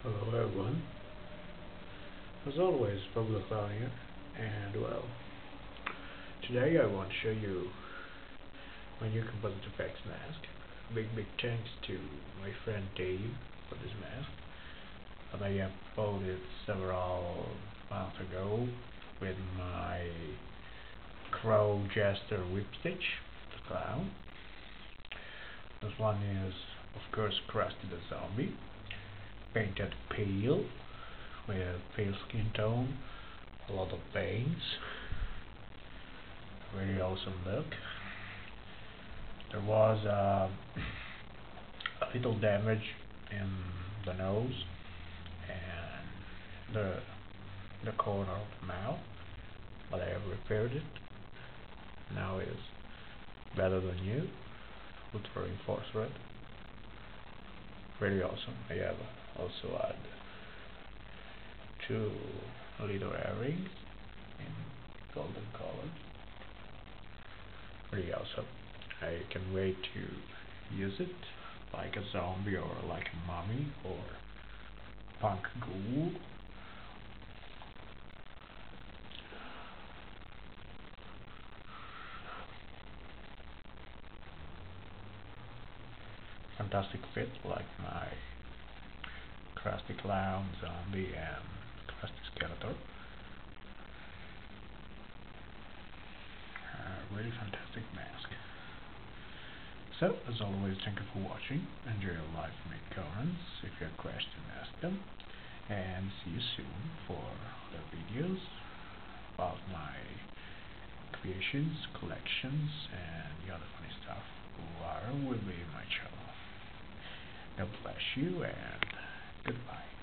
Hello everyone, as always, Pablo here, and well, today I want to show you my new composite effects mask. Big thanks to my friend Dave for this mask that I uploaded several months ago with my crow jester wipstitch, the clown. This one is of course Crusty the Zombie, painted pale with pale skin tone, a lot of veins, very awesome look. There was a little damage in the nose and the corner of the mouth, but I have repaired it. Now it is better than new with reinforced red. Very awesome. I have also add 2 little earrings in golden colors. Pretty awesome. I can wait to use it like a zombie or like a mummy or punk ghoul. Fantastic fit like my Crusty Clown, Zombie, and Crusty Skeletor. Really fantastic mask. So, as always, thank you for watching. Enjoy your life, make comments. If you have questions, ask them. And see you soon for other videos about my creations, collections, and the other funny stuff will be in my channel. God bless you and goodbye.